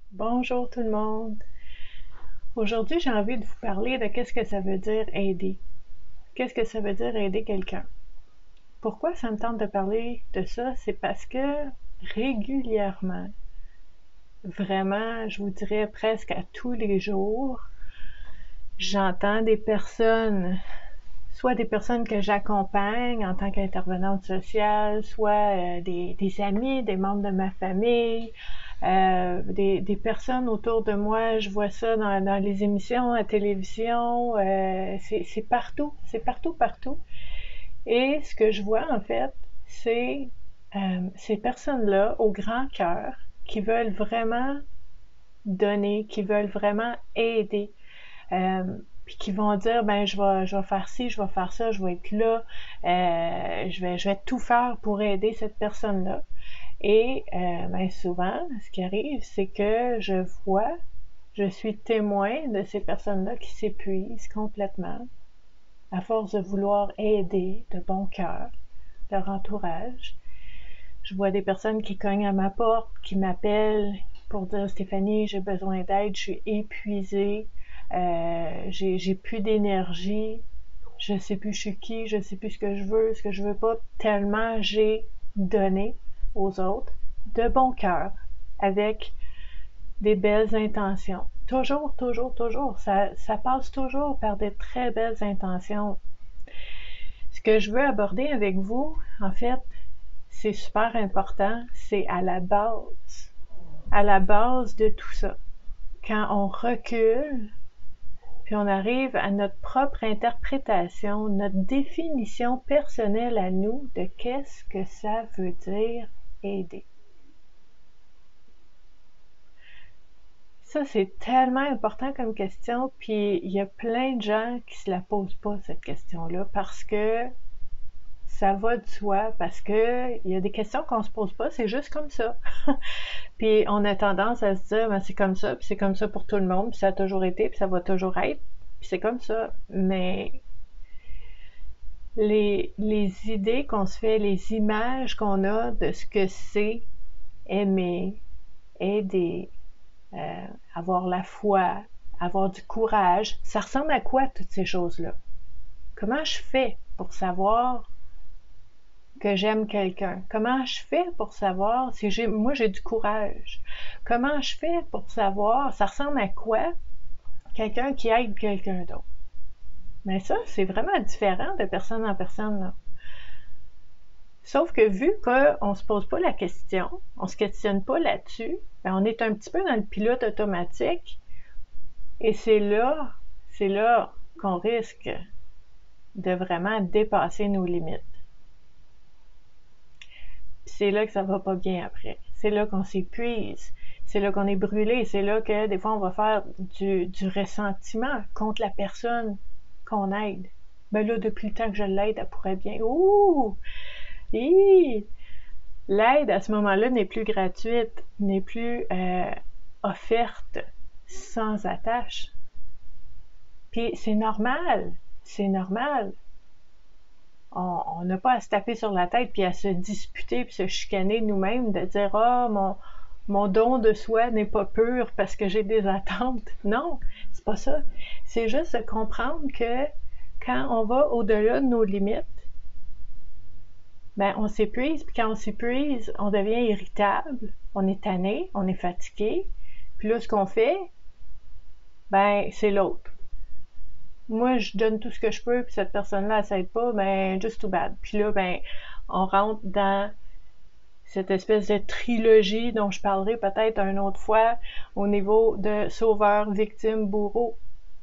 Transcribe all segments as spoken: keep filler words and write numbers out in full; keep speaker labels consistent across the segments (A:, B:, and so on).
A: Bonjour tout le monde. Aujourd'hui, j'ai envie de vous parler de qu'est-ce que ça veut dire aider. Qu'est-ce que ça veut dire aider quelqu'un? Pourquoi ça me tente de parler de ça? C'est parce que régulièrement, vraiment, je vous dirais presque à tous les jours, j'entends des personnes, soit des personnes que j'accompagne en tant qu'intervenante sociale, soit euh, des, des amis, des membres de ma famille, Euh, des, des personnes autour de moi, je vois ça dans, dans les émissions à télévision, euh, c'est c'est partout, c'est partout, partout. Et ce que je vois en fait, c'est euh, ces personnes-là au grand cœur qui veulent vraiment donner, qui veulent vraiment aider, euh, puis qui vont dire ben je vais je vais faire ci, je vais faire ça, je vais être là, euh, je vais je vais tout faire pour aider cette personne-là. Et euh, ben souvent, ce qui arrive, c'est que je vois, je suis témoin de ces personnes-là qui s'épuisent complètement à force de vouloir aider de bon cœur leur entourage. Je vois des personnes qui cognent à ma porte, qui m'appellent pour dire Stéphanie, j'ai besoin d'aide, je suis épuisée, euh, j'ai, j'ai plus d'énergie, je sais plus je suis qui, je sais plus ce que je veux, ce que je veux pas, tellement j'ai donné aux autres de bon cœur, avec des belles intentions. Toujours, toujours, toujours. Ça, ça passe toujours par des très belles intentions. Ce que je veux aborder avec vous, en fait, c'est super important, c'est à la base, à la base de tout ça. Quand on recule, puis on arrive à notre propre interprétation, notre définition personnelle à nous de qu'est-ce que ça veut dire aider. Ça, c'est tellement important comme question, puis il y a plein de gens qui se la posent pas, cette question-là, parce que ça va de soi, parce que il y a des questions qu'on se pose pas, c'est juste comme ça. Puis on a tendance à se dire, ben, c'est comme ça, puis c'est comme ça pour tout le monde, puis ça a toujours été, puis ça va toujours être, puis c'est comme ça. Mais les, les idées qu'on se fait, les images qu'on a de ce que c'est aimer, aider, euh, avoir la foi, avoir du courage, ça ressemble à quoi toutes ces choses-là? Comment je fais pour savoir que j'aime quelqu'un? Comment je fais pour savoir si j'ai, moi j'ai du courage? Comment je fais pour savoir, ça ressemble à quoi quelqu'un qui aide quelqu'un d'autre? Mais ça, c'est vraiment différent de personne en personne, là. Sauf que vu qu'on ne se pose pas la question, on ne se questionne pas là-dessus, ben on est un petit peu dans le pilote automatique et c'est là, c'est là qu'on risque de vraiment dépasser nos limites. Puis c'est là que ça va pas bien après. C'est là qu'on s'épuise. C'est là qu'on est brûlé. C'est là que des fois on va faire du, du ressentiment contre la personne qu'on aide. Ben là, depuis le temps que je l'aide, elle pourrait bien. Ouh! Hi! L'aide à ce moment-là n'est plus gratuite, n'est plus euh, offerte sans attache. Puis c'est normal, c'est normal. On n'a pas à se taper sur la tête puis à se disputer puis se chicaner nous-mêmes de dire ah oh, mon mon don de soi n'est pas pur parce que j'ai des attentes. Non, c'est pas ça. C'est juste de comprendre que quand on va au-delà de nos limites, ben on s'épuise, puis quand on s'épuise, on devient irritable, on est tanné, on est fatigué. Puis là, ce qu'on fait, ben c'est l'autre. Moi, je donne tout ce que je peux, puis cette personne-là, elle s'aide pas, ben just too bad. Puis là, ben on rentre dans cette espèce de trilogie dont je parlerai peut-être une autre fois au niveau de sauveur, victime, bourreau.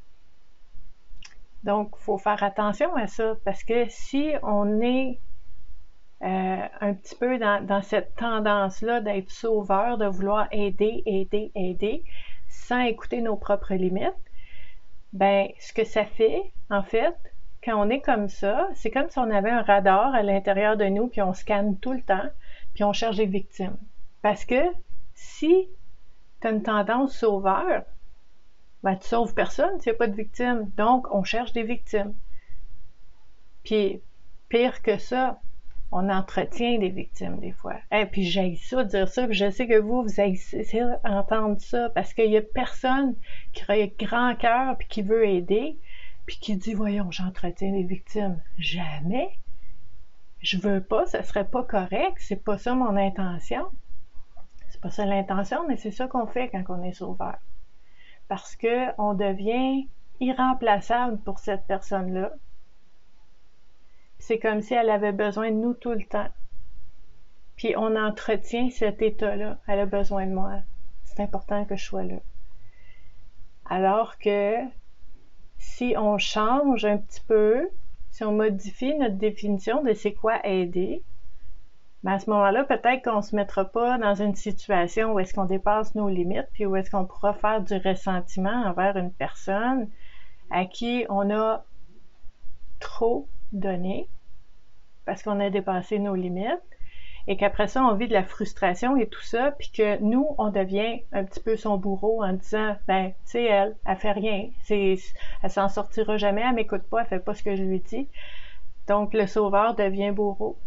A: Donc, il faut faire attention à ça, parce que si on est euh, un petit peu dans, dans cette tendance-là d'être sauveur, de vouloir aider, aider, aider, sans écouter nos propres limites, ben, ce que ça fait, en fait, quand on est comme ça, c'est comme si on avait un radar à l'intérieur de nous, puis on scanne tout le temps, puis on cherche des victimes. Parce que si tu as une tendance sauveur, ben, tu sauves personne s'il n'y a pas de victime. Donc, on cherche des victimes. Puis, pire que ça, On entretient des victimes des fois. Et puis j'haïs ça, dire ça, puis je sais que vous, vous haïssez entendre ça, parce qu'il y a personne qui a un grand cœur, puis qui veut aider, puis qui dit, voyons, j'entretiens des victimes. Jamais. Je veux pas, ce serait pas correct, c'est pas ça mon intention. C'est pas ça l'intention, mais c'est ça qu'on fait quand on est sauveur. Parce que on devient irremplaçable pour cette personne-là. C'est comme si elle avait besoin de nous tout le temps. Puis on entretient cet état-là. Elle a besoin de moi. C'est important que je sois là. Alors que si on change un petit peu, si on modifie notre définition de c'est quoi aider, ben à ce moment-là, peut-être qu'on ne se mettra pas dans une situation où est-ce qu'on dépasse nos limites, puis où est-ce qu'on pourra faire du ressentiment envers une personne à qui on a trop donné, parce qu'on a dépassé nos limites, et qu'après ça, on vit de la frustration et tout ça, puis que nous, on devient un petit peu son bourreau en disant, ben, c'est elle, elle fait rien, c'est, elle s'en sortira jamais, elle m'écoute pas, elle fait pas ce que je lui dis. Donc, le sauveur devient bourreau.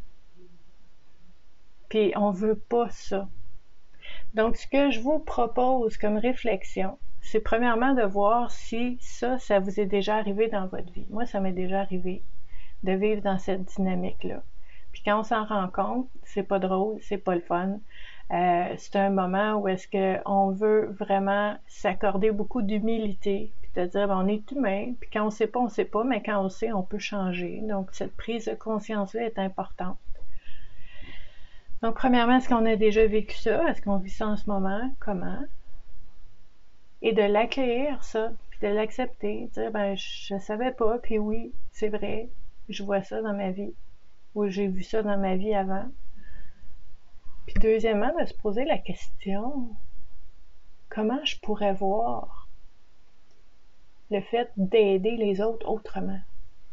A: Puis, on veut pas ça. Donc, ce que je vous propose comme réflexion, c'est premièrement de voir si ça, ça vous est déjà arrivé dans votre vie. Moi, ça m'est déjà arrivé de vivre dans cette dynamique-là. Puis quand on s'en rend compte, c'est pas drôle, c'est pas le fun. Euh, c'est un moment où est-ce qu'on veut vraiment s'accorder beaucoup d'humilité, puis de dire, ben, on est humain, puis quand on sait pas, on sait pas, mais quand on sait, on peut changer. Donc, cette prise de conscience-là est importante. Donc, premièrement, est-ce qu'on a déjà vécu ça? Est-ce qu'on vit ça en ce moment? Comment? Et de l'accueillir, ça, puis de l'accepter, dire, ben, je savais pas, puis oui, c'est vrai, je vois ça dans ma vie, ou j'ai vu ça dans ma vie avant. Puis deuxièmement, de se poser la question, comment je pourrais voir le fait d'aider les autres autrement?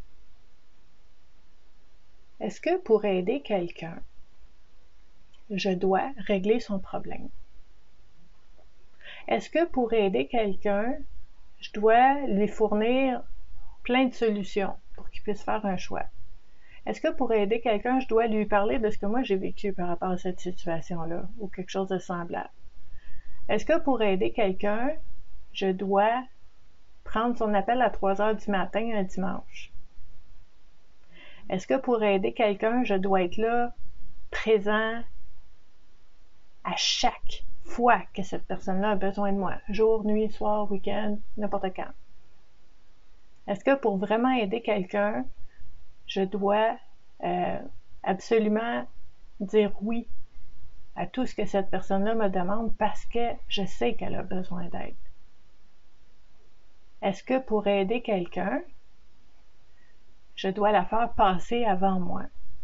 A: Est-ce que pour aider quelqu'un, je dois régler son problème? Est-ce que pour aider quelqu'un, je dois lui fournir plein de solutions pour qu'il puisse faire un choix? Est-ce que pour aider quelqu'un, je dois lui parler de ce que moi j'ai vécu par rapport à cette situation-là ou quelque chose de semblable? Est-ce que pour aider quelqu'un, je dois prendre son appel à trois heures du matin un dimanche? Est-ce que pour aider quelqu'un, je dois être là, présent à chaque fois que cette personne-là a besoin de moi, jour, nuit, soir, week-end, n'importe quand? Est-ce que pour vraiment aider quelqu'un, je dois euh, absolument dire oui à tout ce que cette personne-là me demande parce que je sais qu'elle a besoin d'aide? Est-ce que pour aider quelqu'un, je dois la faire passer avant moi?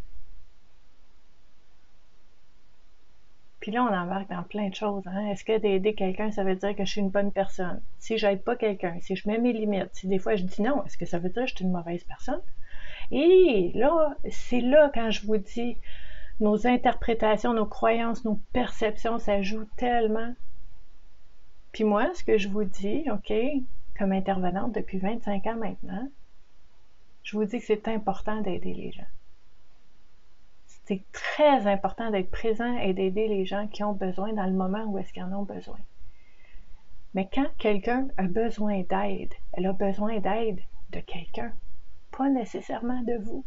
A: Puis là, on embarque dans plein de choses. Hein? Est-ce que d'aider quelqu'un, ça veut dire que je suis une bonne personne? Si j'aide pas quelqu'un, si je mets mes limites, si des fois je dis non, est-ce que ça veut dire que je suis une mauvaise personne? Et là, c'est là quand je vous dis, nos interprétations, nos croyances, nos perceptions, ça joue tellement. Puis moi, ce que je vous dis, OK, comme intervenante depuis vingt-cinq ans maintenant, je vous dis que c'est important d'aider les gens. C'est très important d'être présent et d'aider les gens qui ont besoin dans le moment où est-ce qu'ils en ont besoin. Mais quand quelqu'un a besoin d'aide, elle a besoin d'aide de quelqu'un, pas nécessairement de vous.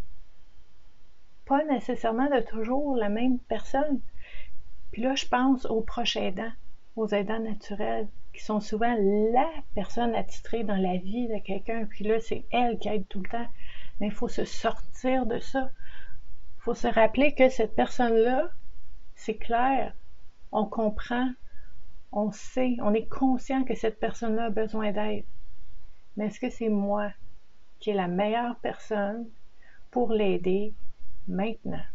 A: Pas nécessairement de toujours la même personne. Puis là, je pense aux proches aidants, aux aidants naturels, qui sont souvent la personne attitrée dans la vie de quelqu'un. Puis là, c'est elle qui aide tout le temps. Mais il faut se sortir de ça. Il faut se rappeler que cette personne-là, c'est clair, on comprend, on sait, on est conscient que cette personne-là a besoin d'aide. Mais est-ce que c'est moi qui est la meilleure personne pour l'aider maintenant?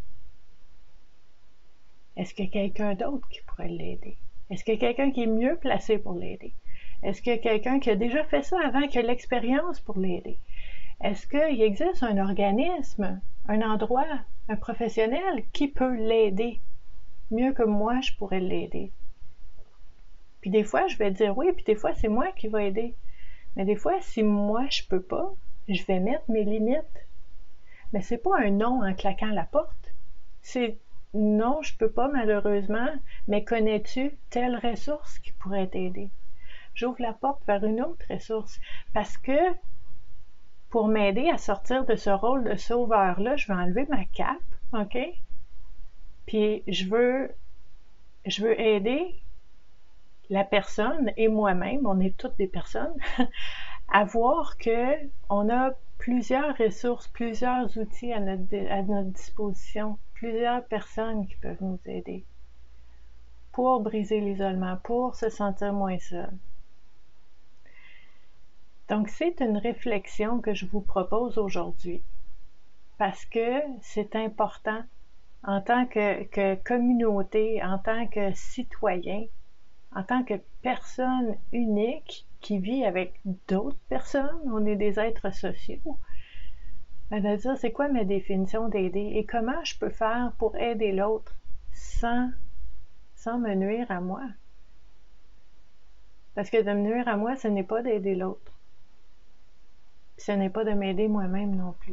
A: Est-ce qu'il y a quelqu'un d'autre qui pourrait l'aider? Est-ce qu'il y a quelqu'un qui est mieux placé pour l'aider? Est-ce qu'il y a quelqu'un qui a déjà fait ça avant, qui a l'expérience pour l'aider? Est-ce qu'il existe un organisme, un endroit, un professionnel qui peut l'aider mieux que moi je pourrais l'aider? Puis des fois, je vais dire oui, puis des fois, c'est moi qui vais aider. Mais des fois, si moi je peux pas, je vais mettre mes limites. Mais c'est pas un non en claquant la porte. C'est non, je peux pas malheureusement, mais connais-tu telle ressource qui pourrait t'aider? J'ouvre la porte vers une autre ressource parce que pour m'aider à sortir de ce rôle de sauveur-là, je vais enlever ma cape, OK? Puis je veux, je veux aider la personne et moi-même, on est toutes des personnes, à voir que on a plusieurs ressources, plusieurs outils à notre, à notre disposition, plusieurs personnes qui peuvent nous aider pour briser l'isolement, pour se sentir moins seul. Donc, c'est une réflexion que je vous propose aujourd'hui parce que c'est important en tant que, que communauté, en tant que citoyen, en tant que personne unique qui vit avec d'autres personnes, on est des êtres sociaux, ben de dire c'est quoi ma définition d'aider et comment je peux faire pour aider l'autre sans, sans me nuire à moi. Parce que de me nuire à moi, ce n'est pas d'aider l'autre. Ce n'est pas de m'aider moi-même non plus.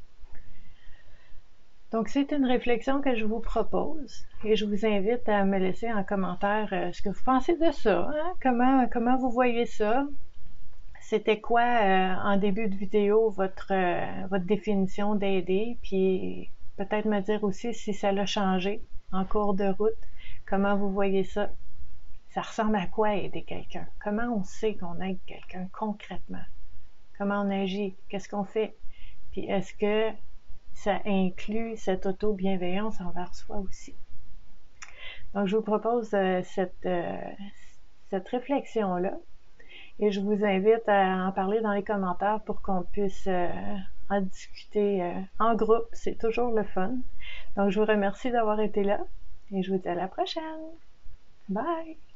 A: Donc, c'est une réflexion que je vous propose et je vous invite à me laisser en commentaire euh, ce que vous pensez de ça. Hein? Comment, comment vous voyez ça? C'était quoi euh, en début de vidéo votre, euh, votre définition d'aider? Puis peut-être me dire aussi si ça l'a changé en cours de route. Comment vous voyez ça? Ça ressemble à quoi aider quelqu'un? Comment on sait qu'on aide quelqu'un concrètement? Comment on agit? Qu'est-ce qu'on fait? Puis est-ce que ça inclut cette auto-bienveillance envers soi aussi? Donc, je vous propose euh, cette, euh, cette réflexion-là et je vous invite à en parler dans les commentaires pour qu'on puisse euh, en discuter euh, en groupe. C'est toujours le fun. Donc, je vous remercie d'avoir été là et je vous dis à la prochaine. Bye!